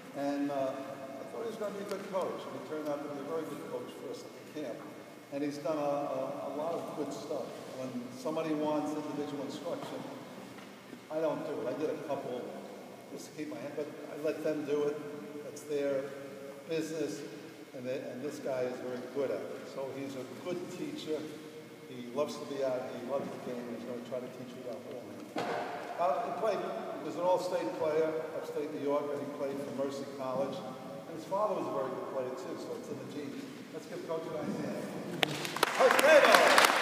And I thought he was going to be a good coach, and he turned out to be a very good coach for us at the camp. And he's done a lot of good stuff. When somebody wants individual instruction, I don't do it. I did a couple just to keep my hand, but I let them do it. That's their business, and this guy is very good at it. So he's a good teacher. He loves to be out. He loves the game. He's going to try to teach you about ball. He was an all-state player, upstate New York, and he played for Mercy College. And his father was a very good player too, so it's in the genes. Let's give Coach a nice hand. Coach Cato!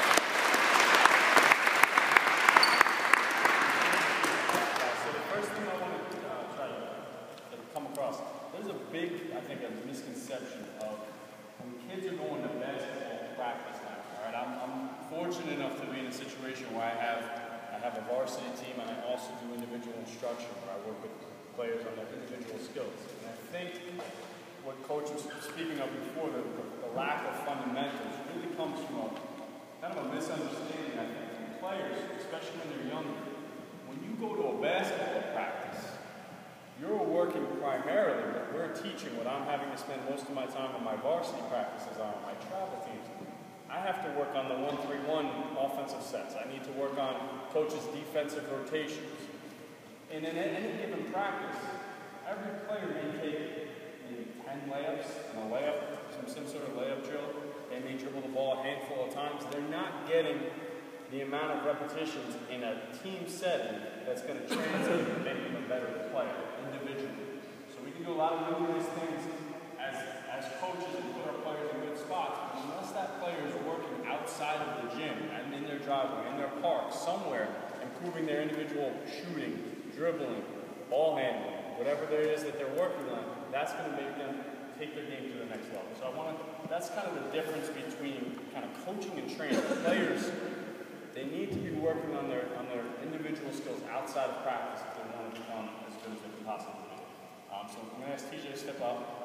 So the first thing I want to try to come across, there's a big, I think, a misconception of when kids are going to basketball practice now. All right, I'm fortunate enough to be in a situation where I have a varsity team, and I also do individual instruction where I work with players on their individual skills. And I think what Coach was speaking of before, the lack of fundamentals, really comes from a kind of a misunderstanding, I think, from players, especially when they're younger. When you go to a basketball practice, you're working primarily, but we're teaching what I'm having to spend most of my time on my varsity practices on my travel teams. I have to work on the 1-3-1 offensive sets. I need to work on coaches' defensive rotations. And in any given practice, every player may take maybe 10 layups and a layup, some sort of layup drill. They may dribble the ball a handful of times. They're not getting the amount of repetitions in a team setting that's going to translate to making them a better player individually. So we can do a lot of really nice things as coaches and put our players in good spots. But unless that player is working outside of the gym and in their driveway, in their park, somewhere, improving their individual shooting, dribbling, ball handling, whatever there is that they're working on, that's going to make them take their game to the next level. So that's kind of the difference between kind of coaching and training. Players, they need to be working on their individual skills outside of practice if they want to become as good as they can possibly be. So I'm going to ask TJ to step up.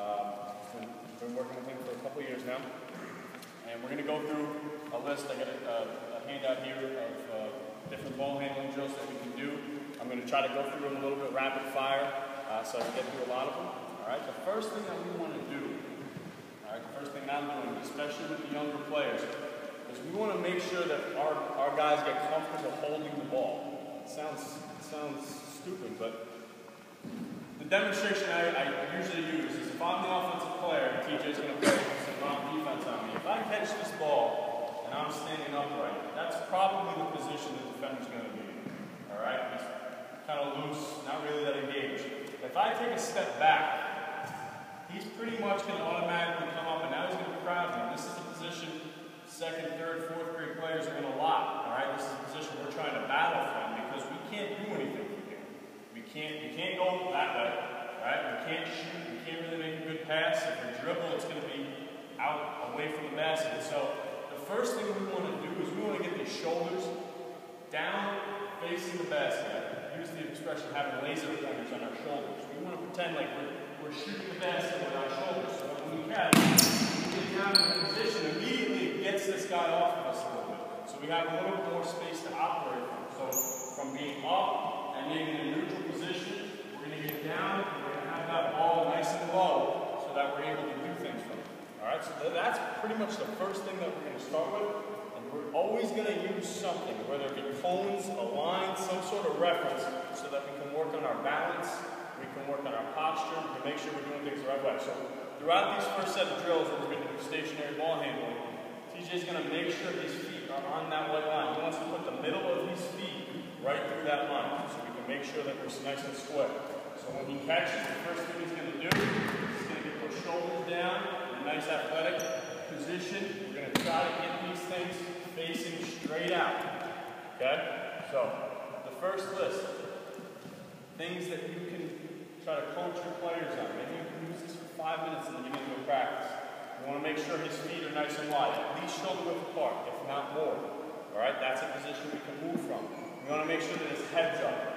Been working with him for a couple years now. And we're going to go through a list. I got a handout here of different ball handling drills that we can do. I'm going to try to go through them a little bit rapid fire so I can get through a lot of them. All right, the first thing that we want to do, all right, the first thing I'm doing, especially with the younger players, is we want to make sure that our guys get comfortable holding the ball. It sounds stupid, but the demonstration I usually use is if I'm the offensive player, TJ's going to play some wrong defense on me. If I catch this ball and I'm standing upright, that's probably the position the defender's going to be in. All right? He's kind of loose, not really that engaged. If I take a step back, he's pretty much going to automatically come up, and now he's going to crowd me. This is a position second, third, fourth grade players are in a lot. All right? This is a position we're trying to battle from because we can't do anything from here. You can't go that way. Right? We can't shoot. We can't really make a good pass. If we dribble, it's going to be out away from the basket. So the first thing we want to do is we want to get these shoulders down facing the basket. I use the expression having laser pointers on our shoulders. We want to pretend like we're shooting the basket with our shoulders. So when we catch, we get down in a position, immediately it gets this guy off of us a little bit. So we have a little bit more space to operate from. So from being up and being in a neutral position, we're going to get down, and we're going to have that ball nice and low so that we're able to do things from it. All right, so that's pretty much the first thing that we're going to start with. And we're always going to use something, whether it be cones, a line, some sort of reference, so that we can work on our balance, we can work on our posture, we can make sure we're doing things the right way. So throughout these first set of drills, where we're going to do stationary ball handling, TJ's going to make sure his feet are on that white line. He wants to put the middle of his feet right through that line, so we can make sure that we're nice and square. So when he catches, the first thing he's going to do is he's going to get those shoulders down in a nice athletic position. We're going to try to get these things facing straight out. Okay? So the first list, things that you can try to coach your players on. Maybe you can use this for 5 minutes in the beginning of practice. You want to make sure his feet are nice and wide, at least shoulder width apart, if not more. All right? That's a position we can move from. We want to make sure that his head's up.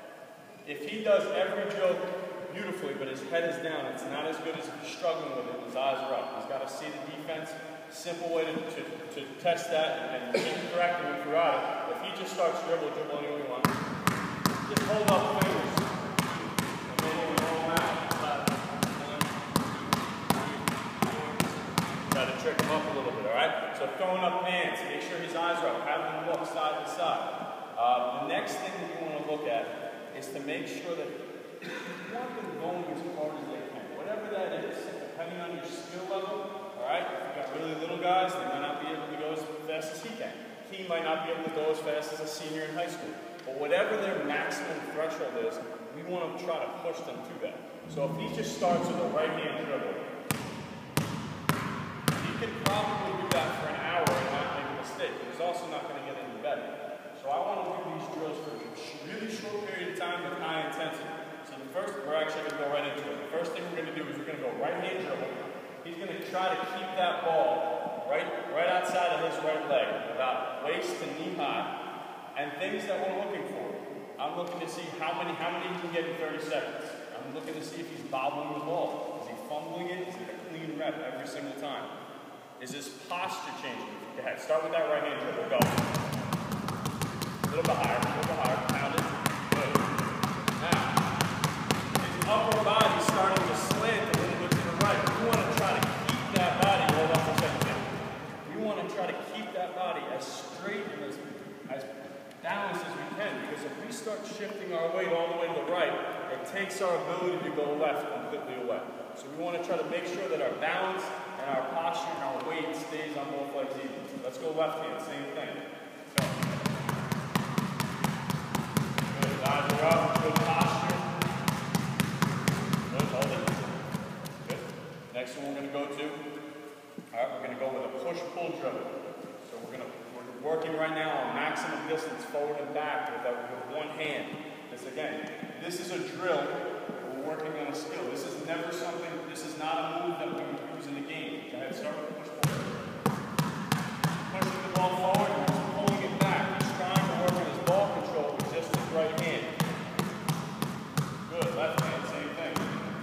If he does every drill beautifully, but his head is down, it's not as good as if he's struggling with it and his eyes are up. He's got to see the defense. Simple way to test that and keep correcting him throughout it. If he just starts dribble any way he wants, just hold up the fingers. And then he'll roll them out. up a little bit, all right? So throwing up hands, make sure his eyes are up, have him look side to side. The next thing that you want to look at is to make sure that you want them going as hard as they can, whatever that is, depending on your skill level, all right? If you've got really little guys, they might not be able to go as fast as he can. He might not be able to go as fast as a senior in high school. But whatever their maximum threshold is, we want to try to push them to that. So if he just starts with a right-hand dribble, he could probably do that for an hour and not make a mistake. But he's also not going to get any better. So I want to do these drills for a really short period of time with high intensity. So the first, we're actually going to go right into it. The first thing we're going to do is we're going to go right-hand dribble. He's going to try to keep that ball right outside of his right leg, about waist to knee high. And things that we're looking for. I'm looking to see how many he can get in 30 seconds. I'm looking to see if he's bobbling the ball. Is he fumbling it? Is it a clean rep every single time? Is his posture changing? Go ahead, start with that right hand dribble. Go. A little bit higher, pound it. Good. Now, his upper body's starting to slant a little bit to the right. We want to try to keep that body, hold on for a second. We want to try to keep that body as straight and as balanced as we can, because if we start shifting our weight all the way to the right, it takes our ability to go left completely away. So we want to try to make sure that our balance and our posture and our weight stays on both legs even. Let's go left hand, same thing. So. Good, eyes are up, good posture. Good, hold it. Good. Next one we're going to go to, all right, we're going to go with a push-pull dribble. So we're working right now on maximum distance forward and back with one hand. This is a drill. We're working on a skill. This is never something, this is not a move that we use in the game. Go ahead, start with the push forward. Pushing the ball forward and pulling it back. He's trying to work on his ball control with just his right hand. Good, left hand, same thing.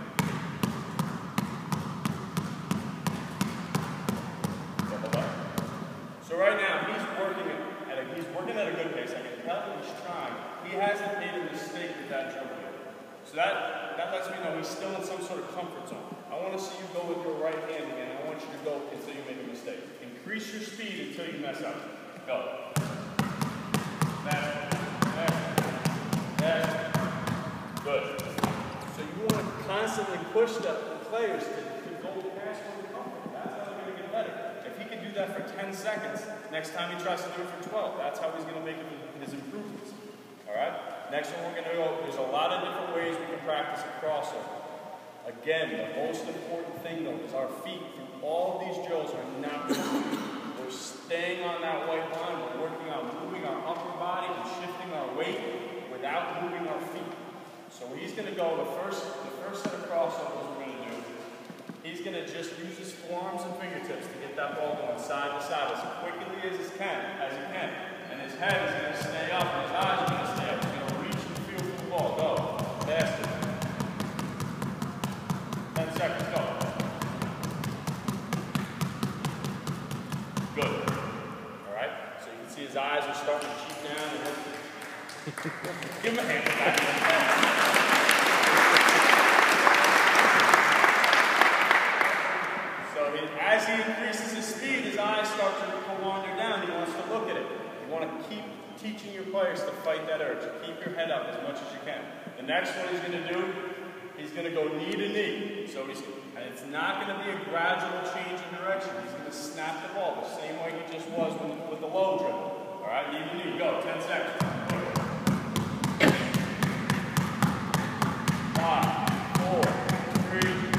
So right now, he's working at a good pace. I can tell that he's trying. He hasn't made a mistake with that dribble yet. So that lets me know he's still in some sort of comfort zone. I want to see you go with your right hand again. I want you to go until you make a mistake. Increase your speed until you mess up. Go. Back. Good. So you want to constantly push the players to go past where they're comfortable. That's how they're going to get better. If he can do that for 10 seconds, next time he tries to do it for 12, that's how he's going to make his improvements. All right? Next one we're going to go, there's a lot of different ways we can practice a crossover. Again, the most important thing though is our feet through all of these drills are not moving. We're staying on that white line. We're working on moving our upper body and shifting our weight without moving our feet. So he's going to go, the first set of crossovers we're going to do, he's going to just use his forearms and fingertips to get that ball going side to side as quickly as he can. And his head is going to stay up, and his eyes are going to stay up. He's going to reach and feel for the ball. Go. Faster. 10 seconds. Go. Good. All right? So you can see his eyes are starting to cheat down. And give him a hand. As he increases his speed, his eyes start to wander down. He wants to look at it. You want to keep teaching your players to fight that urge. Keep your head up as much as you can. The next one he's going to do, he's going to go knee to knee. And it's not going to be a gradual change in direction. He's going to snap the ball the same way he just was with the low dribble. All right, knee to knee. Go. 10 seconds. 5, 4, 3.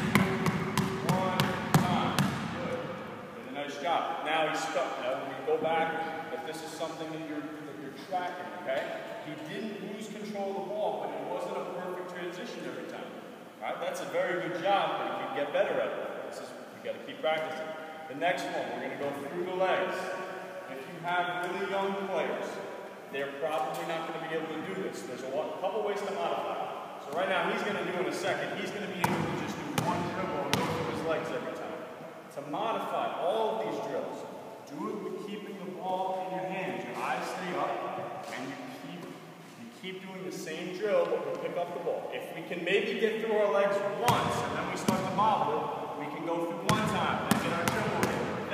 Now he's stuck. Now when we go back, if this is something that you're tracking, okay? He didn't lose control of the ball, but it wasn't a perfect transition every time. All right, that's a very good job, but you can get better at it. You got to keep practicing. The next one, we're going to go through the legs. If you have really young players, they're probably not going to be able to do this. There's a couple ways to modify. So right now, he's going to do in a second. He's going to be able to just do one dribble and go through his legs every time. To modify all of these drills, do it with keeping the ball in your hands. Your eyes stay up, and you keep doing the same drill, but we pick up the ball. If we can maybe get through our legs once, and then we start to bobble, we can go through one time, and get our dribble in.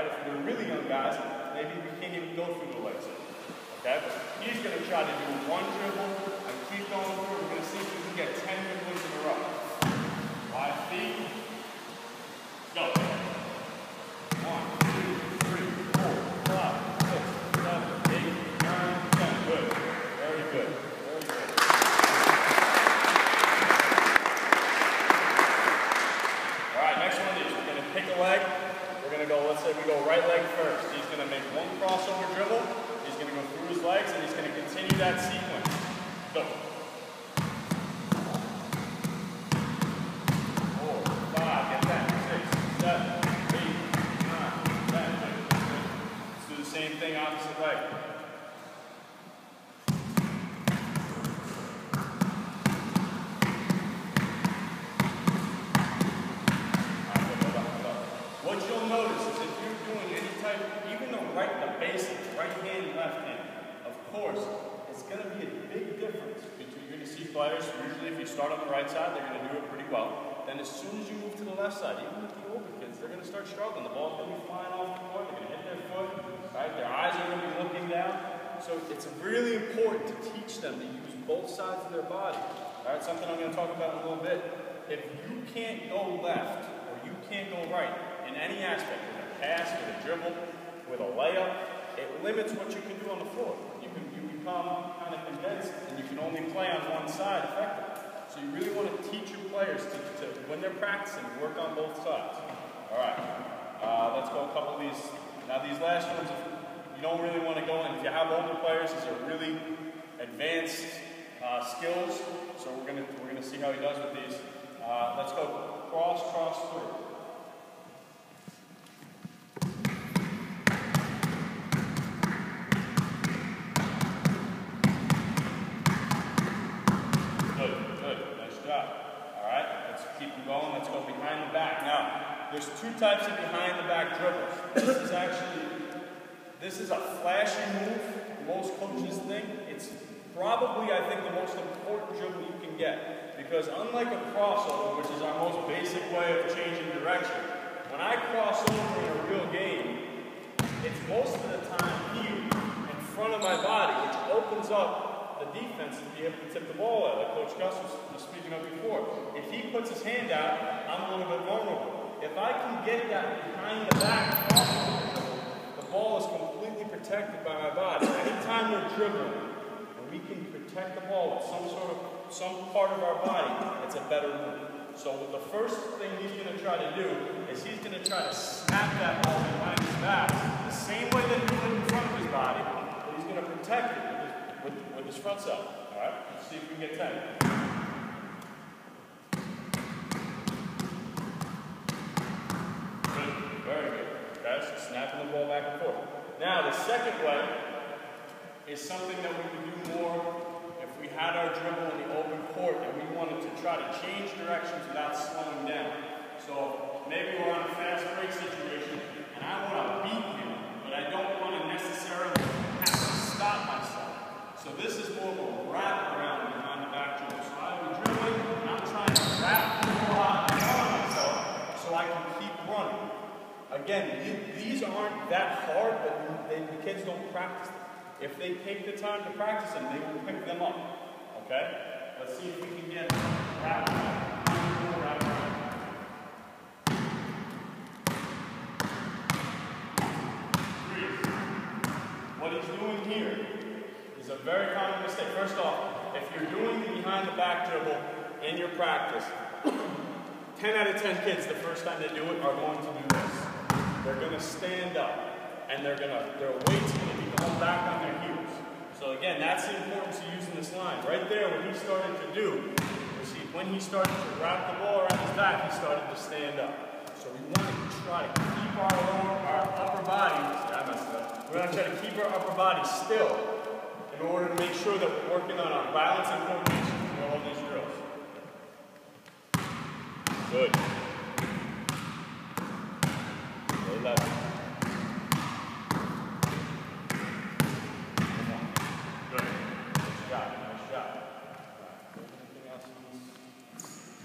right? If they're really young guys, maybe we can't even go through the legs. Okay? But he's going to try to do one dribble and keep going through. We're going to see if we can get 10 good ones in a row. 5 feet. Go. 1, 2, 3, 4, 5, 6, 7, 8, 9, 10. Good. Very good. Very good. All right, next one is we're going to pick a leg. We're going to go, let's say we go right leg first. He's going to make one crossover dribble. He's going to go through his legs, and he's going to continue that sequence. Go. 4, 5, get that. 6, 7, 8, 9, 10. Let's do the same thing opposite leg. What you'll notice is if you're doing any type, even the basic, right hand, left hand, of course, it's going to be a big difference between, you're going to see players, usually if you start on the right side, they're going to do it pretty well. Then as soon as you move to the left side, even with the older kids, they're going to start struggling. The ball's going to be flying off the court, they're going to hit their foot, right? Their eyes are going to be looking down. So it's really important to teach them to use both sides of their body. All right, something I'm going to talk about in a little bit. If you can't go left or you can't go right in any aspect, with a pass, with a dribble, with a layup, it limits what you can do on the floor. You become kind of condensed and you can only play on one side effectively. So you really want to teach your players to when they're practicing, work on both sides. All right, let's go a couple of these. Now these last ones, you don't really want to go in. If you have older players, these are really advanced skills. So we're gonna see how he does with these. Let's go cross, cross through. Going. Let's go behind the back. Now, there's two types of behind the back dribbles. This is a flashy move. Most coaches think it's probably, I think, the most important dribble you can get. Because unlike a crossover, which is our most basic way of changing direction, when I cross over in a real game, it's most of the time here, in front of my body, which opens up the defense to be able to tip the ball out, like Coach Gus was speaking of before. If he puts his hand out, I'm a little bit vulnerable. If I can get that behind the back, the ball is completely protected by my body. Anytime we're dribbling, and we can protect the ball with some part of our body, it's a better move. So the first thing he's going to try to do is he's going to try to snap that ball behind his back the same way that he would in front of his body, but he's going to protect it with his front side. All right, let's see if we can get 10. Good, very good. Okay, so snapping the ball back and forth. Now, the second way is something that we would do more if we had our dribble in the open court and we wanted to try to change directions without slowing down. So maybe we're on a fast break situation and I want to beat him, but I don't want to necessarily have to stop myself. So this is more of a wrap around behind the back dribble. So I'll be dribbling and I'm trying to wrap the ball out in front of myself so I can keep running. Again, these aren't that hard, but the kids don't practice them. If they take the time to practice them, they will pick them up. Okay? Let's see if we can get wrap around. What he's doing here is a very common mistake. First off, if you're doing the behind the back dribble in your practice, 10 out of 10 kids, the first time they do it, are going to do this. They're going to stand up, and their weight's going to be going back on their heels. So again, that's the importance of using this line. Right there, what he started to do, you see, when he started to wrap the ball around his back, he started to stand up. So we want to try to keep our upper body, I messed up. We're going to try to keep our upper body still in order to make sure that we're working on our balance and coordination for all these drills. Good. 11. Good. Nice shot. Nice shot. Anything else?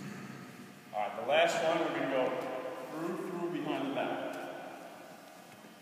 All right, the last one, we're going to go through behind the back.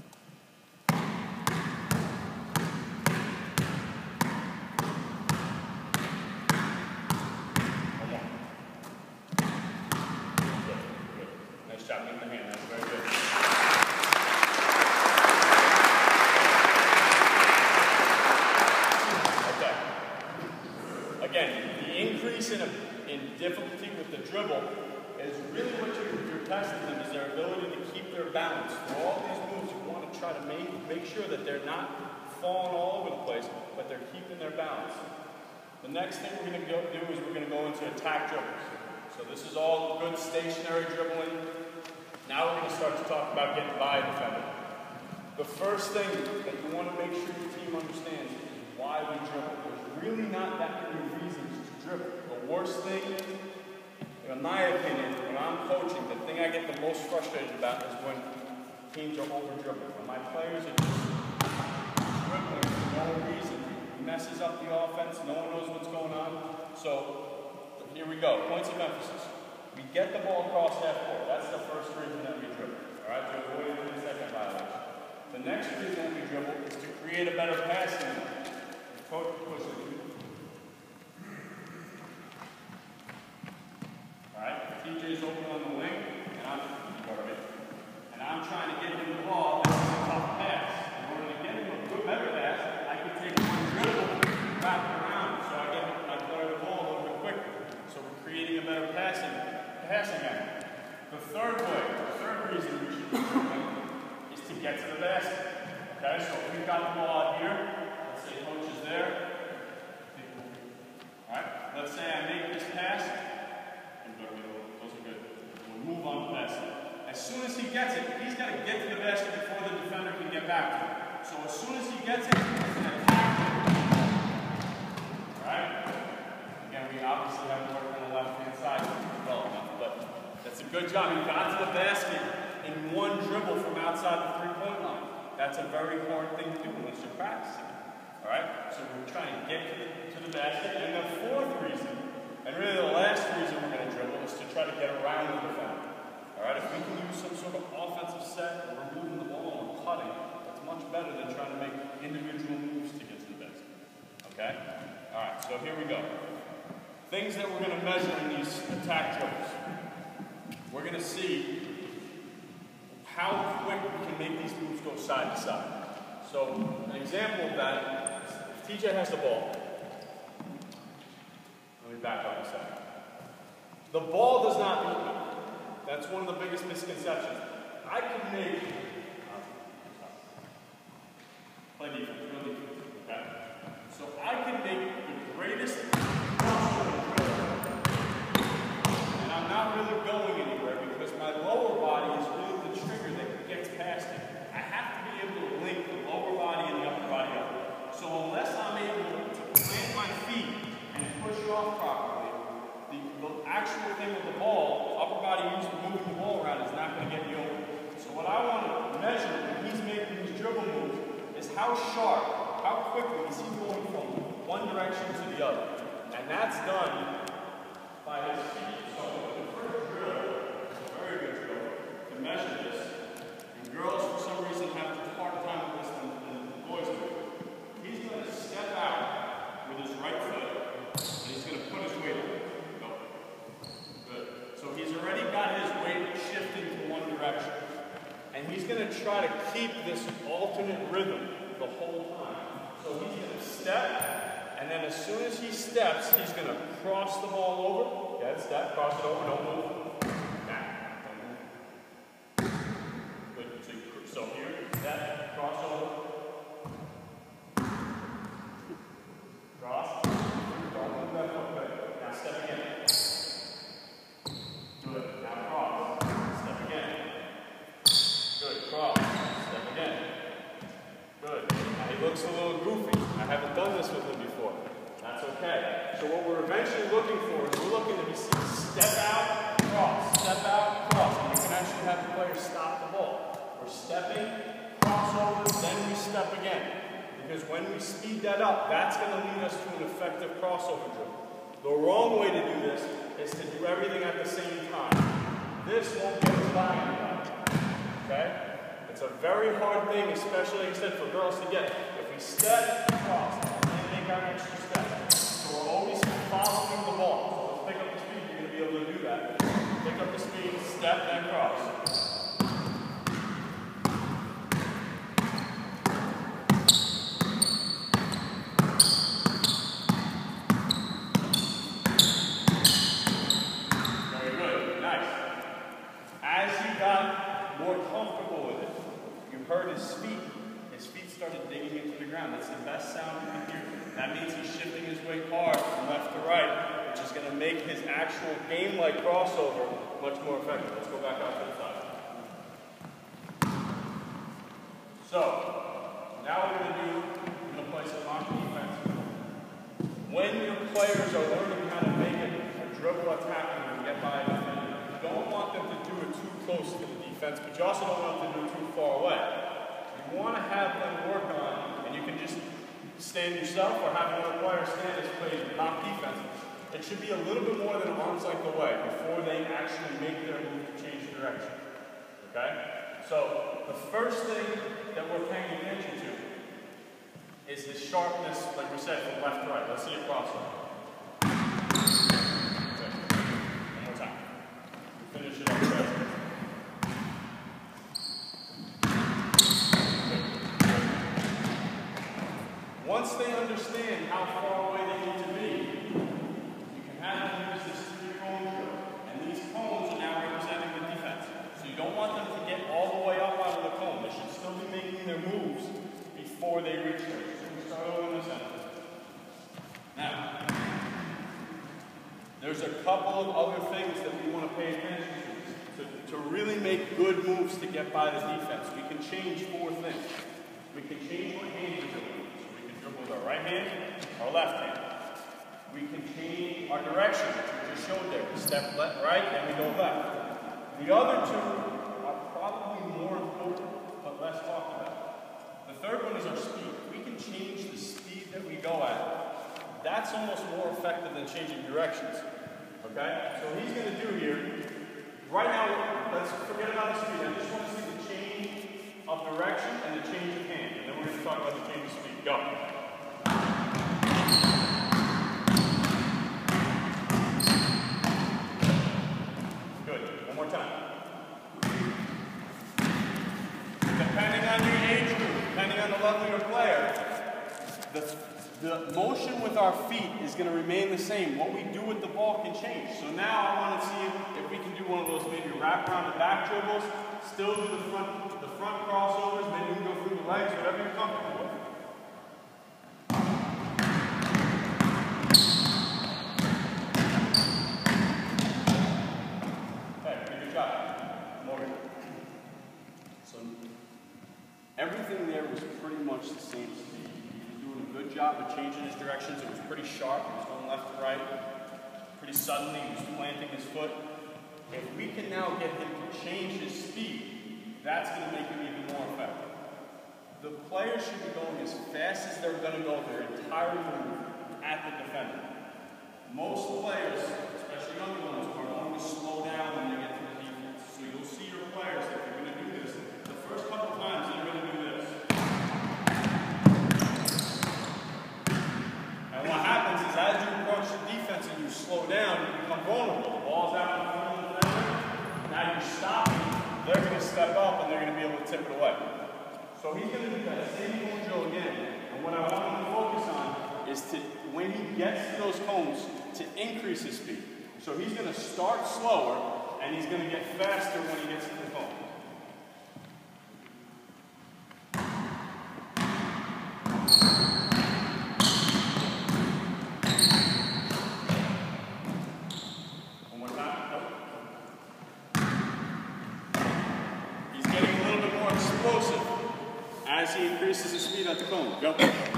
again, the increase in difficulty with the dribble is really what you're testing them, is their ability to keep their balance. For all these moves, you want to try to make sure that they're not falling all over the place, but they're keeping their balance. The next thing we're going to do is we're going to go into attack dribbles. So this is all good stationary dribbling. Now we're going to start to talk about getting by a defender. The first thing that you want to make sure your team understands is why we dribble. There's really not that many reasons to dribble. The worst thing, in my opinion, when I'm coaching, the thing I get the most frustrated about is when teams are over-dribbling. When my players are just dribbling for no reason. It messes up the offense, no one knows what's going on. So, here we go, points of emphasis. We get the ball across half court. That's the first reason that we dribble. All right, to avoid any second violation. The next reason that we dribble is to create a better passing lane. Coach pushes it. Alright, TJ's open on the wing, and I'm trying to get him the ball. This is a tough pass. In order to get him a good, better pass, I can take one dribble, wrap it around, so I get my player the ball a little bit quicker. So we're creating a better passing angle. The third reason we should do it is to get to the basket. Okay, so if we've got the ball out here, let's say coach is there. Alright, let's say I make this pass. Those are good. We'll move on to the basket. As soon as he gets it, he's got to get to the basket before the defender can get back to it. So as soon as he gets it, he's going to attack it. Alright? Again, we obviously have to work on the left-hand side of the development, but that's a good job. He got to the basket in one dribble from outside the three-point line. That's a very hard thing to do unless you're practicing. Alright? So we're trying to get to the basket. And the fourth reason, and really the last reason we're going to dribble, is to try to get around the defender. Alright? If we can use some sort of offensive set, or we're moving the ball and cutting, that's much better than trying to make individual moves to get to the basket. Okay? Alright, so here we go. Things that we're going to measure in these attack dribbles. We're going to see how quick we can make these moves go side to side. So, an example of that, if TJ has the ball. Let me back up a second. The ball does not beat me. That's one of the biggest misconceptions. I can make, play defense, real defense, okay? So I can make the greatest and I'm not really going anywhere because my lower body is really the trigger that gets past it. I have to be able to link the lower body and the upper body up. So unless I'm able to plant my feet and push it off properly, the actual thing with the ball, the upper body used to moving the ball around, is not going to get me over. So what I want to measure when he's making these dribble moves is how sharp, how quickly is he going from one direction to the other. And that's done by his feet. So the first drill is a very good drill to measure this. And girls, for some reason, have a hard time with this than the boys do. He's going to step out with his right foot, and he's going to put his weight on it. Go. Good. So he's already got his weight shifting to one direction. And he's going to try to keep this alternate rhythm the whole time. So he's going to step, and then as soon as he steps, he's going to cross the ball over. Yeah, step, cross it over, don't move. Now, don't move. Good. So here, step, cross over. Cross. Don't move that foot. Good. Now step again. Good. Now cross. Step again. Good. Cross. Step again. Good. Now he looks a little goofy. I haven't done this with him before. That's okay. So what we're eventually looking for is we're looking to see step out, cross, step out, cross. And we can actually have the player stop the ball. We're stepping, cross over, then we step again. Because when we speed that up, that's going to lead us to an effective crossover dribble. The wrong way to do this is to do everything at the same time. This won't get us by anybody. Okay? It's a very hard thing, especially, like I said, for girls to get. If we step, cross, and then make our extra step. So we're always following the ball. So let's pick up the speed. You're going to be able to do that. Pick up the speed, step, then cross. started digging into the ground. That's the best sound you can hear. That means he's shifting his weight hard from left to right, which is going to make his actual game-like crossover much more effective. Let's go back out to the side. So, now what we're going to play some mock defense. When your players are learning how to make a dribble attack and get by a defender, you don't want them to do it too close to the defense, but you also don't want them to do it too far away. You want to have them work on, and you can just stand yourself or have another player stand as play mock defense. It should be a little bit more than an arm's length away before they actually make their move to change direction. Okay? So, the first thing that we're paying attention to is the sharpness, like we said, from left to right. Let's see it crossover. Okay. One more time. Finish it up first. Once they understand how far away they need to be, you can have them use this three-cone drill. And these cones are now representing the defense. So you don't want them to get all the way up out of the cone. They should still be making their moves before they reach them. So we start over in the center. Now, there's a couple of other things that we want to pay attention to really make good moves to get by the defense. We can change four things. We can change what hand we're doing. With our right hand, our left hand. We can change our direction, which we just showed there. We step left, right, and we go left. The other two are probably more important, but less talked about. The third one is our speed. We can change the speed that we go at. That's almost more effective than changing directions. Okay? So what he's going to do here, right now, let's forget about the speed. I just want to see the change of direction and the change of hand. And then we're going to talk about the change of speed. Go. Good. One more time. Depending on your age group, depending on the level of your player, the motion with our feet is going to remain the same. What we do with the ball can change. So now I want to see if we can do one of those maybe wrap around the back dribbles, still do the front crossovers, maybe we can go through the legs, whatever you're comfortable with. Everything there was pretty much the same speed. He was doing a good job of changing his directions. It was pretty sharp. He was going left to right. Pretty suddenly, he was planting his foot. If we can now get him to change his speed, that's going to make him even more effective. The players should be going as fast as they're going to go their entire move at the defender. Most players, especially younger ones, are going to slow down when they get to the defense. So you'll see your players, if they're going to do this, the first couple times they're going to do this. And what happens is as you approach the defense and you slow down, you become vulnerable. The ball's out in front of the defender. Now you're stopping, they're going to step up and they're going to be able to tip it away. So he's going to do that same cone drill again. And what I want him to focus on is to, when he gets to those cones, to increase his speed. So he's going to start slower and he's going to get faster when he gets to the cone. One more time. Nope. He's getting a little bit more explosive as he increases his speed at the cone. Go.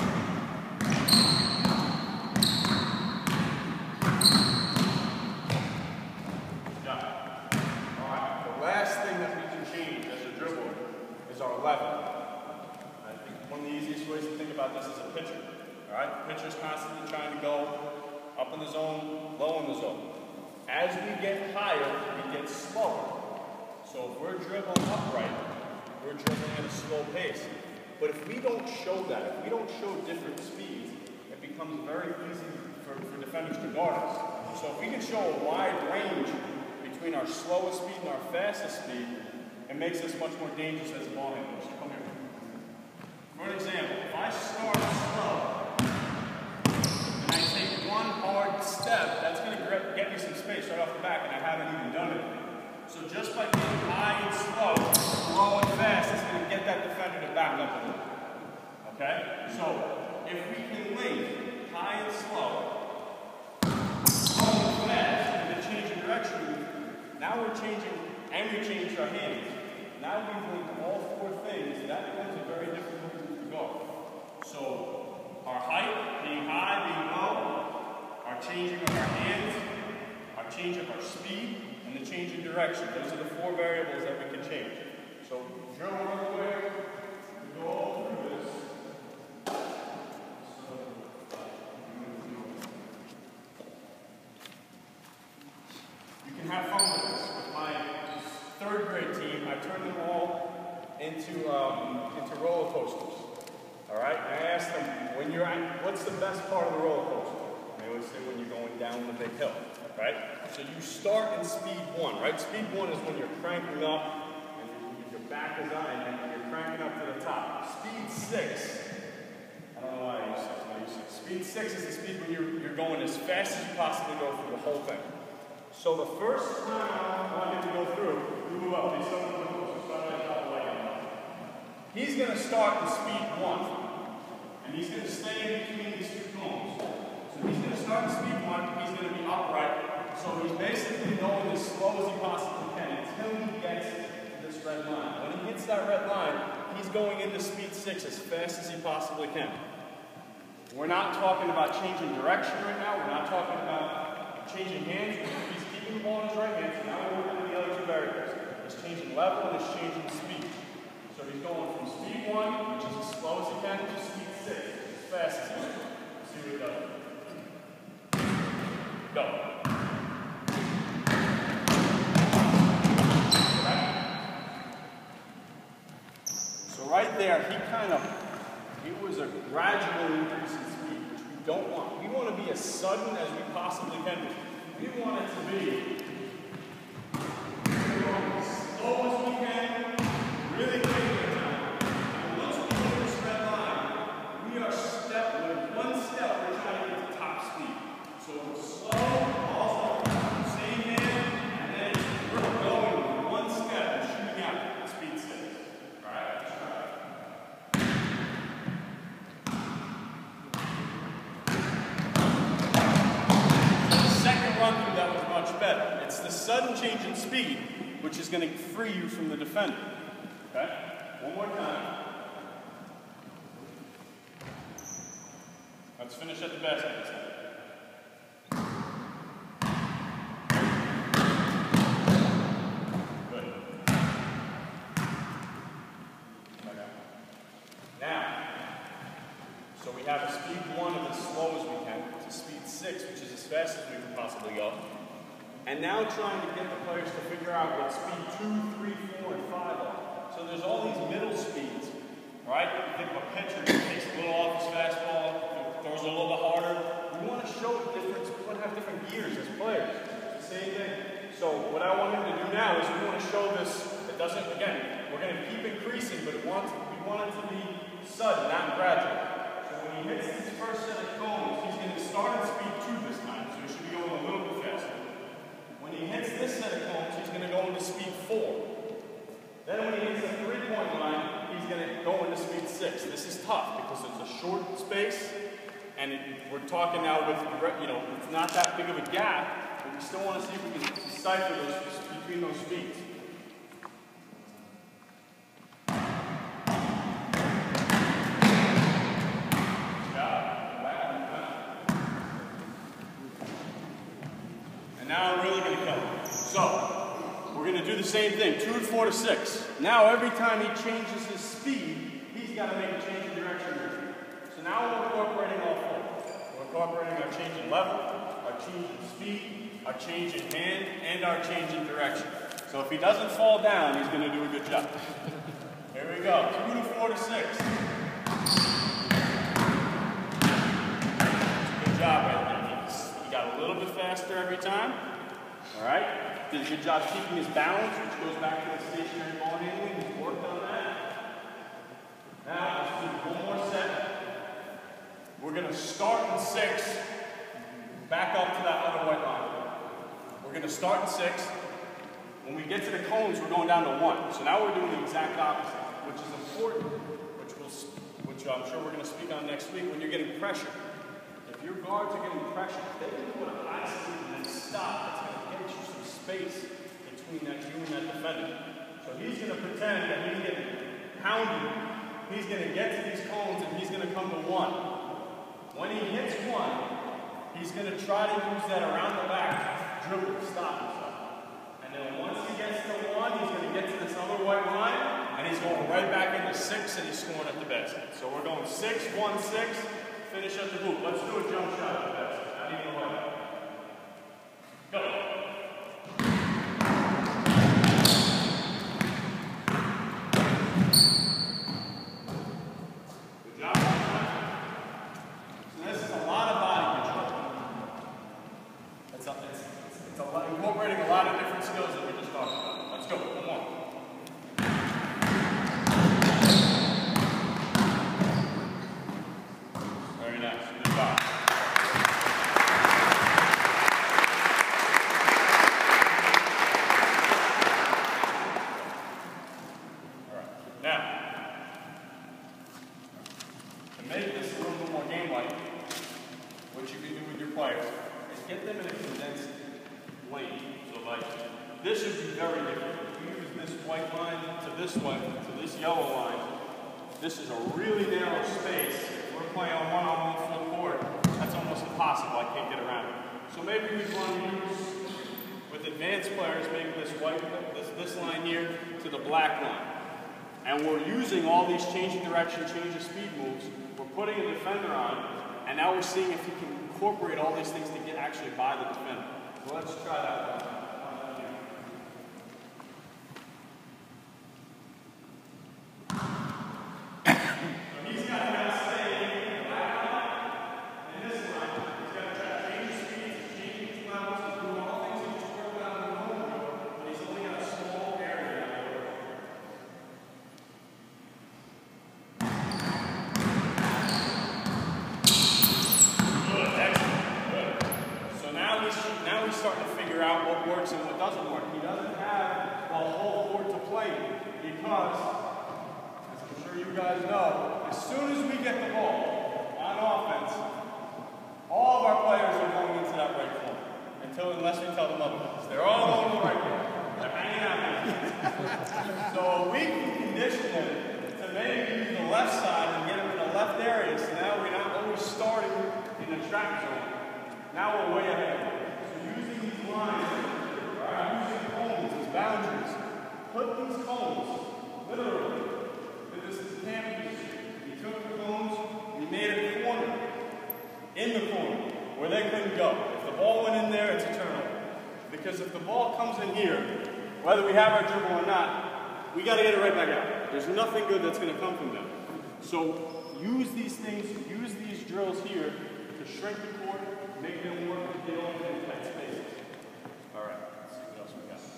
Our level. I think one of the easiest ways to think about this is a pitcher. All right, the pitcher's constantly trying to go up in the zone, low in the zone. As we get higher, we get slower. So if we're dribbling upright, we're dribbling at a slow pace. But if we don't show that, if we don't show different speeds, it becomes very easy for defenders to guard us. So if we can show a wide range between our slowest speed and our fastest speed, it makes us much more dangerous as a ball handler. So come here. For an example, if I start slow and I take one hard step, that's going to get me some space right off the back, and I haven't even done it. So just by being high and slow and fast, it's going to get that defender to back up a little. Okay? So, if we can link high and slow, slow and fast, and then change in direction, now we're changing, and we changed our hands. Now we've linked all four things. That becomes a very difficult move to go. So, our height, being high, being low, our changing of our hands, our change of our speed, and the change in direction. Those are the four variables that we can change. So, drill real quick, we go all through this. You can have fun with this. With my third grade team, I turned them all into roller coasters. All right? I asked them, when you're at, what's the best part of the roller coaster? And they would say when you're going down the big hill. Right? So you start in speed 1, right? Speed 1 is when you're cranking up and your back is on and you're cranking up to the top. Speed 6, I don't know why I use 6, but I use 6. Speed 6 is the speed when you're going as fast as you possibly go through the whole thing. So the first time I want him to go through, move up. He's going to start at the top of the leg. He's going to start in speed 1, and he's going to stay in between these two cones. So he's going to start in speed 1, he's going to be upright. So he's basically going as slow as he possibly can until he gets to this red line. When he hits that red line, he's going into speed 6 as fast as he possibly can. We're not talking about changing direction right now. We're not talking about changing hands. He's keeping the ball in his right hand. So now we're working on the other two variables. It's changing level and it's changing speed. So he's going from speed 1, which is as slow as he can, to speed 6, as fast as he can. Let's see what he does. Go. Right there, he was a gradual increase in speed, which we don't want. We want to be as sudden as we possibly can be. We want it to be as slow as we can, really quick at a time. And once we hit this red line, we are with one step, we're trying to get to top speed. So slow, also same hand, and then we're going with one step and shooting out at speed 6. All right? Run through that was much better. It's the sudden change in speed which is going to free you from the defender. Okay? One more time. Let's finish at the basket this time. Good. Now, so we have a speed 1 of as slow as we can to speed 6, which is as fast as we can possibly go. And now trying to get the players to figure out what speed 2, 3, 4, and 5 are. So there's all these middle speeds, right? You think of a pitcher who takes a little off his fastball, throws a little bit harder. We want to show the difference. We want to have different gears as players. It's the same thing. So what I want him to do now is we want to show this. It doesn't, again, we're going to keep increasing, but we want it to be sudden, not gradual. When he hits his first set of cones, he's going to start at speed 2 this time, so he should be going a little bit faster. When he hits this set of cones, he's going to go into speed 4. Then when he hits the 3-point line, he's going to go into speed 6. This is tough because it's a short space, and we're talking now with, it's not that big of a gap, but we still want to see if we can decipher between those speeds. Now I'm really going to kill him. So, we're going to do the same thing, 2 to 4 to 6. Now every time he changes his speed, he's got to make a change in direction. So now we're incorporating all four. We're incorporating our change in level, our change in speed, our change in hand, and our change in direction. So if he doesn't fall down, he's going to do a good job. Here we go, 2 to 4 to 6. Good job right there. He got a little bit faster every time. All right. Did a good job keeping his balance, which goes back to the stationary ball handling. He's worked on that. Now, let's do one more set. We're going to start in 6, back up to that other white line. We're going to start in 6. When we get to the cones, we're going down to 1. So now we're doing the exact opposite, which is important, which I'm sure we're going to speak on next week, when you're getting pressure. If your guards are getting pressure, if they can put a high speed and then stop, it's going to get you some space between that you and that defender. So he's going to pretend that he's getting pounded. He's going to get to these cones and he's going to come to one. When he hits one, he's going to try to use that around the back dribble to stop himself. And then once he gets to one, he's going to get to this other white line, and he's going right back into 6, and he's scoring at the basket. So we're going 6, 1, 6, finish at the hoop. Let's do a jump shot at the basket. Not even a white. Go. Incorporating a lot of different skills that we just talked about. Let's go. One more. Very nice. Good job. All right. Now, to make this a little bit more game-like, what you can do with your players is get them in a condensed lane. So like, this should be very different. If you use this white line to this one, to this yellow line, this is a really narrow space. If we're playing on one-on-one full court, that's almost impossible. I can't get around it. So maybe we want to use, with advanced players, maybe this white, this line here to the black line. And we're using all these changing direction, change of speed moves. We're putting a defender on, and now we're seeing if he can incorporate all these things to get actually by the defender. So let's try that one. So he's got to stay in the black line and this line. He's got to try to change his speeds, change his levels, he's doing all the things he just worked out in the moment, but he's only got a small area now. Good, excellent, good. So now he's starting to figure out what works and what doesn't work. He doesn't have the whole court to play because, as I'm sure you guys know, as soon as we get the ball on offense, all of our players are going into that right corner, unless we tell them otherwise. They're all going to the right corner. They're hanging out there. So we can condition them to maybe use the left side and get them in the left area, so now we're not always starting in the trap zone. Now we're way ahead. So using these lines, using cones as boundaries, put these cones, literally, this is campus. We took the cones, we made a corner, in the corner, where they couldn't go. If the ball went in there, it's a turnover. Because if the ball comes in here, whether we have our dribble or not, we got to get it right back out. There's nothing good that's going to come from them. So use these things, use these drills here to shrink the court, make them work, and get off in tight spaces. All right, let's see what else we got.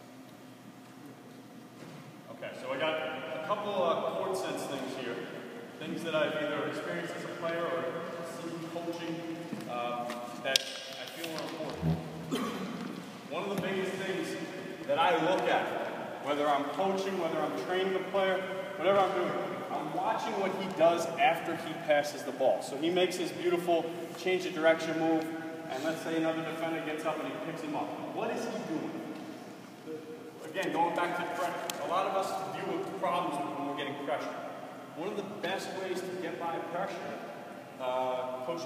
Okay, so I got a couple court sense things here. Things that I've either experienced as a player or seen coaching that I feel are important. One of the biggest things that I look at, whether I'm coaching, whether I'm training a player, whatever I'm doing, I'm watching what he does after he passes the ball. So he makes his beautiful change of direction move, and let's say another defender gets up and he picks him up. What is he doing? Again, going back to pressure. A lot of us deal with problems when we're getting pressure. One of the best ways to get by pressure, Coach.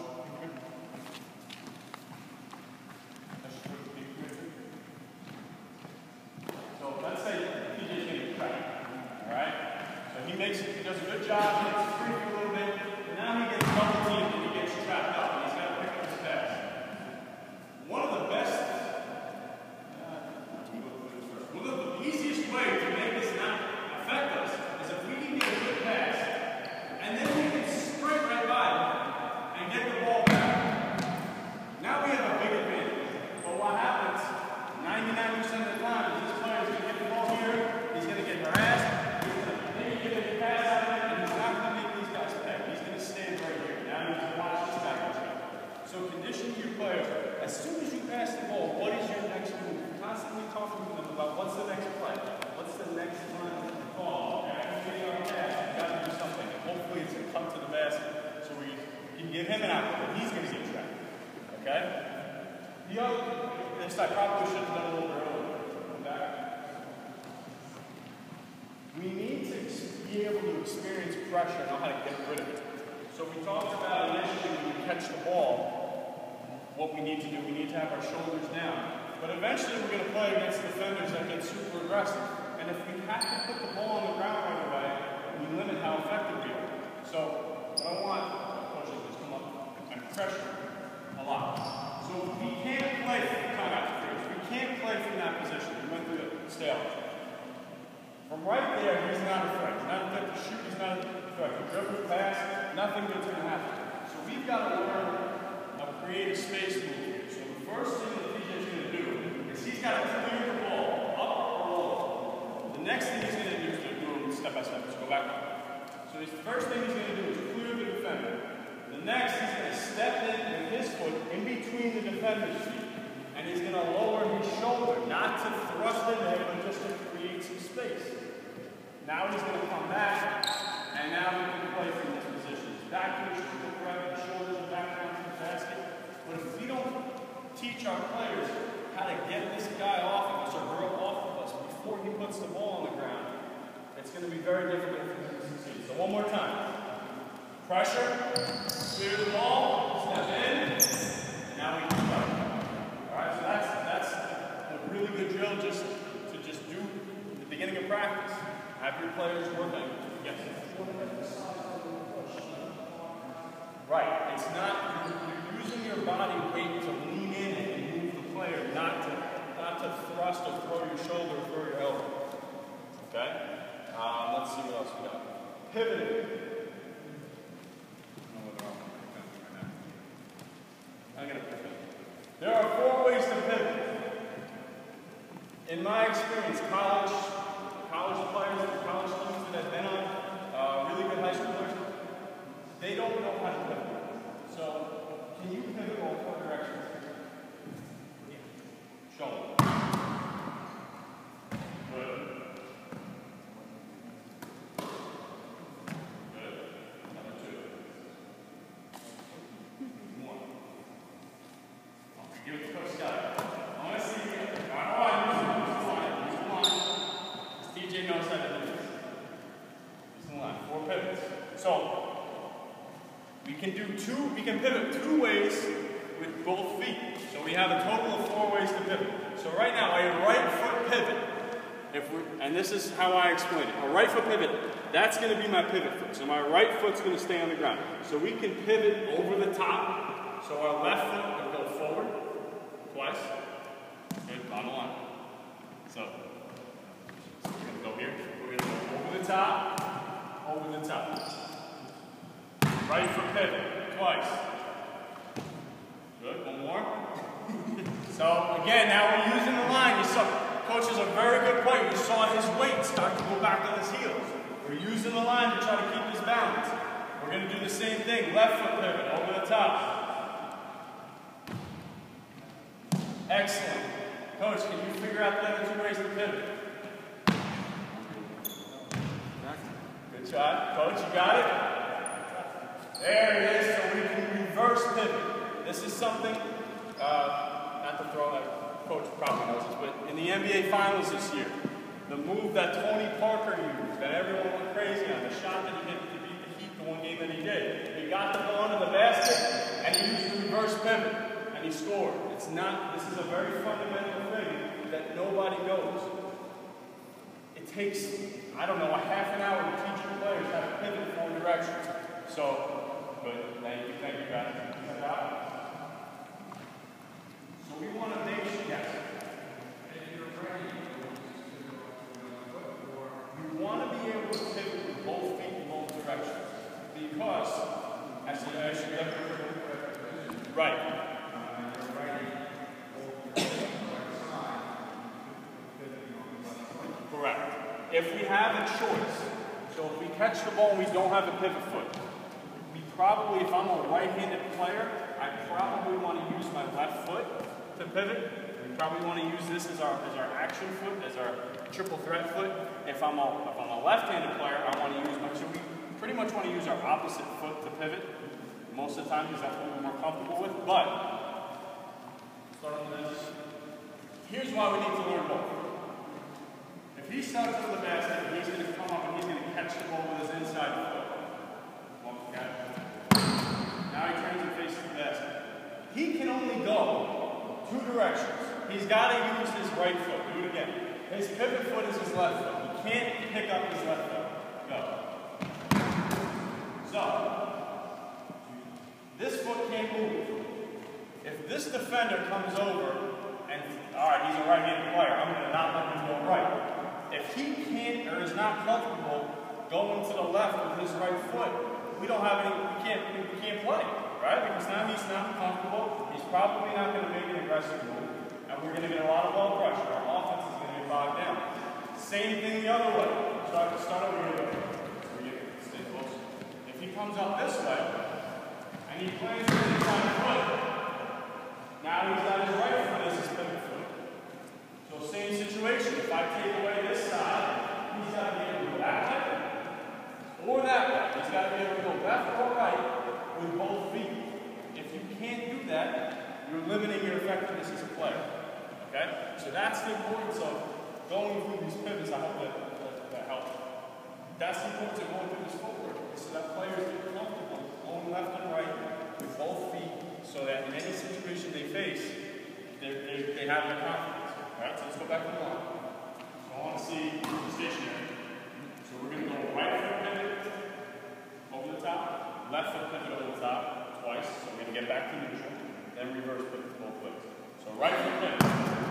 So let's say TJ's getting pressure, all right? So he does a good job, he gets free for a little bit, and now he gets double teamed and he gets trapped up, and he's got to pick up his pass. One of the easiest ways to make this not affect us is if we can get a good pass, and then we can sprint right by him and get the ball back. him an outlet, he's going to get trapped. Okay? This I probably should have done a little earlier. Come back. We need to be able to experience pressure and know how to get rid of it. So we talked about initially when we catch the ball, what we need to do. We need to have our shoulders down. But eventually we're going to play against defenders that get super aggressive. And if we have to put the ball on the ground right away, we limit how effective we are. So what I want, coaches, is come up and pressure a lot. So if we can't play from timeout first, we can't play from that position. We went through the stage. From right there, he's not a threat. He's not a threat to shoot, he's not a threat to dribble, pass, nothing good's going to happen. So we've got to learn a creative space move here. So the first thing that TJ's going to do is he's got to clear the ball up or low. The next thing he's going to do is to do it step by step. Let's go back up. So the first thing he's going to do is clear the defender. The next, he's going to step in with his foot in between the defender's feet. And he's going to lower his shoulder, not to thrust in there, but just to create some space. Now he's going to come back, and now we can play from this position. Back to his triple threat, the shoulders are back down to the basket. But if we don't teach our players how to get this guy off of us or girl off of us before he puts the ball on the ground, it's going to be very difficult for him to succeed. So one more time. Pressure, clear the ball, step in, and now we can start. Alright, so that's a really good drill just to do at the beginning of practice. Have your players working. Yes. Right. It's not you're using your body weight to lean in and move the player, not to thrust or throw your shoulder or throw your elbow. Okay? Let's see what else we got. Pivoting. I'm going to pivot. There are 4 ways to pivot. In my experience, college players, college students that have been on really good high school players, they don't know how to pivot. So, can you pivot all 4 directions? Yeah. Show them. Good. Good. Number 2. One. Give it to Coach Scott. I want to see you. TJ knows how to do this. He's in line. 4 pivots. So we can pivot 2 ways with both feet. So we have a total of 4 ways to pivot. So right now, a right foot pivot, and this is how I explain it. A right foot pivot, that's going to be my pivot foot. So my right foot's going to stay on the ground. So we can pivot over the top. So our left foot will go forward twice. Good, on the line. So we're going to go here. We're going to go over the top, over the top. Right foot pivot, twice. Good, one more. So again, now we're using the line. You saw, Coach is a very good player. You saw his weight start to go back on his heels. We're using the line to try to keep his balance. We're going to do the same thing. Left foot pivot, over the top. Excellent. Coach, can you figure out the other 2 ways to pivot? Good shot. Coach, you got it? There it is, so we can reverse pivot. This is something, not to throw that, Coach probably knows this, but in the NBA Finals this year, the move that Tony Parker used, that everyone went crazy on, the shot that he hit to beat the Heat, the one game that he did. He got the ball into the basket, and he used the reverse pivot, and he scored. This is a very fundamental thing that nobody knows. It takes, I don't know, a half an hour to teach your players how to pivot 4 directions. So, good. Thank you, guys. So we want to make sure, yes. We want to be able to pivot with both feet in both directions. Because, right. Correct. If we have a choice, so if we catch the ball and we don't have a pivot foot, probably, if I'm a right-handed player, I probably want to use my left foot to pivot. We probably want to use this as our action foot, as our triple threat foot. If I'm a left-handed player, I want to use so we pretty much want to use our opposite foot to pivot. Most of the time, because that's what we're more comfortable with. But, starting with this, here's why we need to learn both. If he starts with the basket, he's going to come up and he's going to catch the ball with his inside foot. Okay. Now he turns and faces the basket. He can only go two directions. He's got to use his right foot. Do it again. His pivot foot is his left foot. He can't pick up his left foot. Go. So, this foot can't move. If this defender comes over and, all right, he's a right-handed player, I'm going to not let him go right. If he can't or is not comfortable going to the left with his right foot, we don't have any, we can't play, right? Because now he's not comfortable. He's probably not going to make an aggressive move, and we're going to get a lot of ball pressure. Our offense is going to get bogged down. Same thing the other way. So I can start over here. Stay close. If he comes up this way, and he plays with his inside foot, now he's got his right foot as his pivot foot. So same situation. If I take away this side, he's got to be able to go that way or that way. He's got to be able to go left or right with both feet. If you can't do that, you're limiting your effectiveness as a player. Okay? So that's the importance of going through these pivots. I hope that helps. That's the importance of going through this footwork, so that players get comfortable going left and right with both feet, so that in any situation they face, they have their confidence. Alright, so let's go back to the line. So I want to see stationary. So we're going to go right foot pivot over the top, left foot pivot over the top twice. So we're going to get back to neutral, then reverse pivot both ways. So right foot pivot.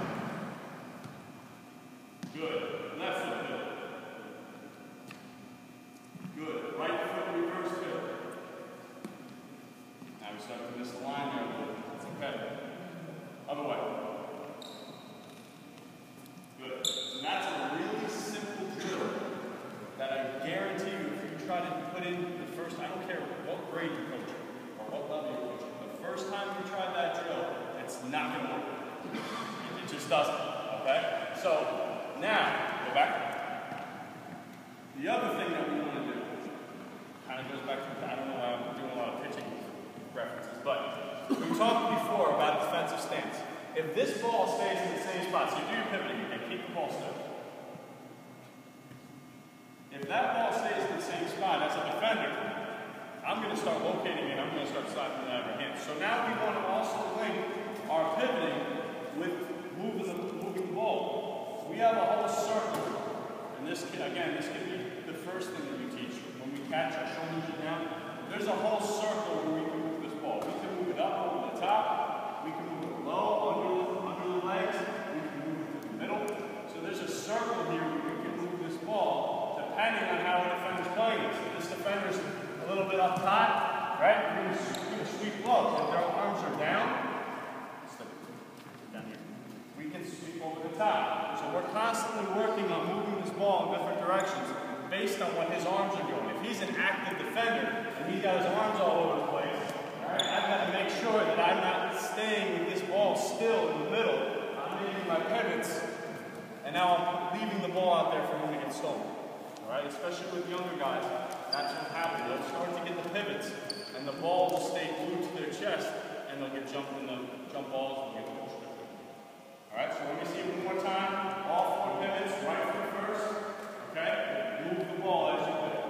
Good. Left foot pivot. Good. Right foot reverse pivot. Now we start to miss the line there a little bit. That's okay. Other way. Good. And that's a really simple drill that I guarantee you, if you try to put in the first, I don't care what grade you're coaching or what level you're coaching, the first time you try that drill, it's not going to work. It just doesn't. Okay? So, now, go back. The other thing that we want to do kind of goes back to, I don't know why I'm doing a lot of pitching references, but we talked before about defensive stance. If this ball stays in the same spot, so you do your pivoting and keep the ball still. If that ball stays in the same spot as a defender, I'm going to start locating it, I'm going to start slapping it out of your hand. So now we want to also link our pivoting with moving the ball. We have a whole circle, and this can be the first thing that we teach. When we catch our shoulders down, there's a whole circle where we can move this ball. We can move it up over the top, we can move it low, under the legs, we can move it to the middle. So there's a circle here where we can move this ball depending on how the defender's playing it. So this defender's a little bit up top, right? We're going to sweep low. If their arms are down here, we can sweep over the top. So we're constantly working on moving this ball in different directions based on what his arms are doing. If he's an active defender and he's got his arms all over the place, all right, I've got to make sure that I'm not staying with this ball still in the middle. I'm making my pivots, and now I'm leaving the ball out there for him to get stolen. All right, especially with younger guys, that's what happens. They'll start to get the pivots, and the ball will stay glued to their chest, and they'll get jumped in the jump balls and get pushed. All right, so let me see it one more time. All four pivots, right foot first. Okay, move the ball as you pivot.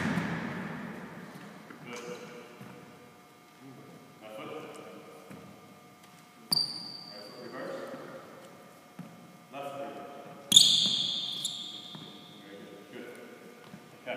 Good. Left foot. Right foot reverse. Left foot reverse. Very good. Good. Okay.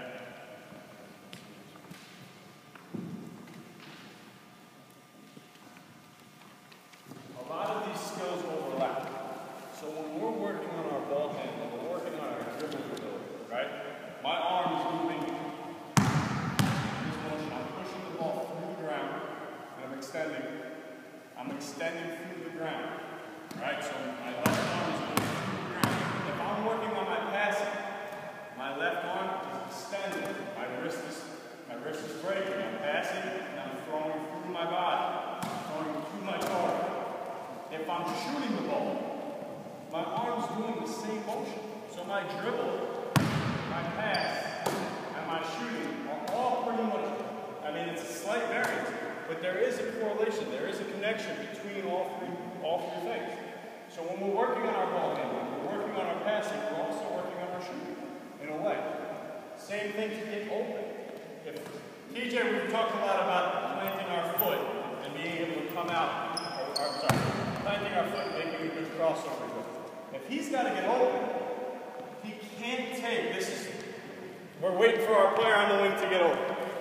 A lot of these skills overlap. So when we're working on our ball handling, we're working on our dribbling ability, right? My arm is moving in this motion. I'm pushing the ball through the ground, and I'm extending. I'm extending through the ground, right? So my left arm is moving through the ground. If I'm working on my passing, my left arm is extended. My wrist is breaking. I'm passing, and I'm throwing through my body, throwing through my target. If I'm shooting the ball, my arm's doing the same motion. So my dribble, my pass, and my shooting are all pretty much, I mean, it's a slight variance, but there is a correlation, there is a connection between all three things. So when we're working on our ball handling, when we're working on our passing, we're also working on our shooting, in a way. Same thing to get open. If TJ, we've talked a lot about planting our foot and being able to come out, planting our foot and making a good crossover. If he's got to get open, he can't take, we're waiting for our player on the wing to get open.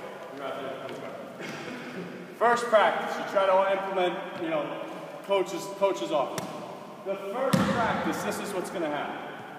First practice, you try to implement, coach's offense. The first practice, this is what's going to happen.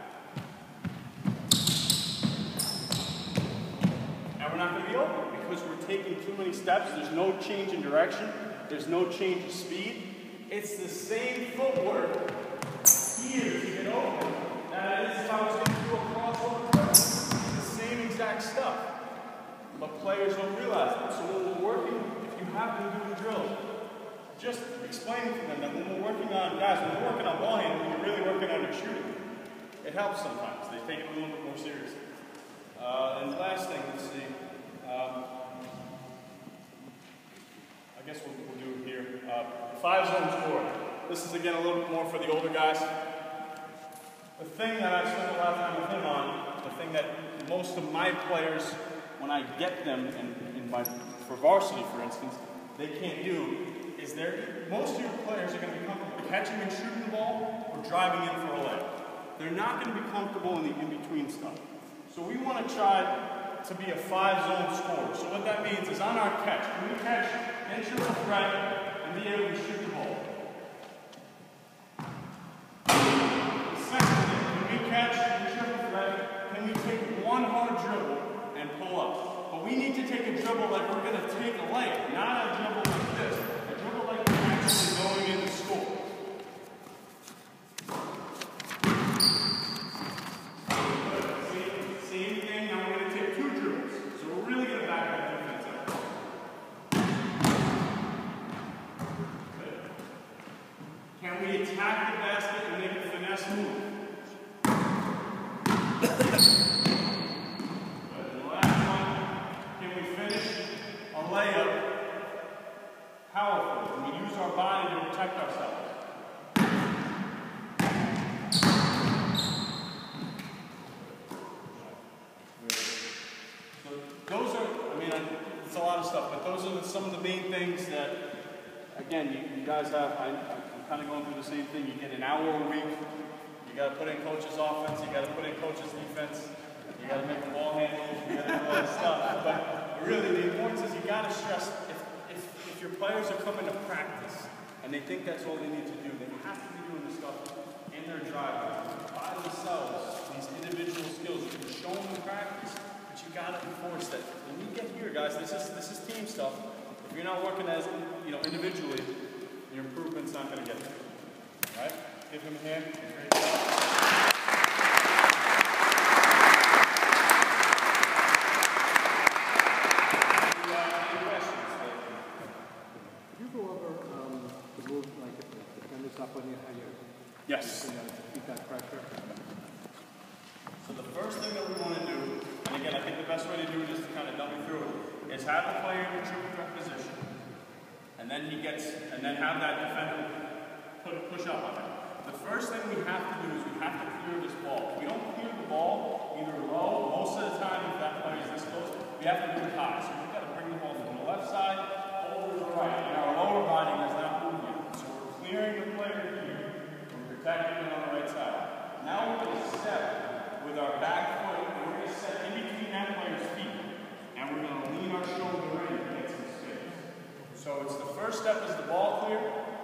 And we're not going to be open because we're taking too many steps. There's no change in direction. There's no change of speed. It's the same footwork here to get open that is if I was going to do a crossover. It's the same exact stuff. But players don't realize it. So when we're working, if you have them doing drills, just explaining to them that when we're working on, guys, when we're working on ball handling, you're really working on your shooting. It helps sometimes. They take it a little bit more seriously. And the last thing, let's see. I guess we'll do it here. 5-zone score. This is again a little bit more for the older guys. The thing that I've spent a lot of time with him on, the thing that most of my players, when I get them for varsity, for instance, they can't do, is most of your players are going to be comfortable catching and shooting the ball or driving in for a layup. They're not going to be comfortable in the in-between stuff. So we want to try to be a 5-zone scorer. So what that means is on our catch, can we catch, enter the threat, and be able to shoot the ball? The second thing, can we catch, enter the threat, can we take one hard dribble and pull up? But we need to take a dribble like we're going to take a layup, not a dribble like this. A dribble like we're actually going in to score. Same thing, now we're going to take 2 dribbles. So we're really going to back that defense up. Good. Can we attack the basket and make a finesse move? Layup powerful, and we use our body to protect ourselves. So those are, it's a lot of stuff, but those are some of the main things that, again, you guys have, I'm kind of going through the same thing. You get an hour a week, you got to put in coach's offense, you got to put in coach's defense, you got to make the ball handles, you got to do all that stuff. But really, the importance is you got to stress, if your players are coming to practice and they think that's all they need to do, they have to be doing this stuff in their driveway, by themselves, these individual skills. You can show them in practice, but you got to enforce that. When you get here, guys, this is team stuff. If you're not working as, individually, your improvement's not going to get there. All right? Give him a hand. Great job. Yes. Keep that pressure. So the first thing that we want to do, and again, I think the best way to do it is to kind of dummy through it, is have the player in a triple threat position, and then have that defender push up on him. The first thing we have to do is we have to clear this ball. If we don't clear the ball either low, most of the time if that player is this close, we have to do it high. So we've got to bring the ball from the left side over to the right, and our lower body has not moved yet. So we're clearing the player here. Protecting it on the right side. Now we're going to step with our back foot, and we're going to step in between that player's feet, and we're going to lean our shoulder in and get some space. So it's the first step is the ball clear,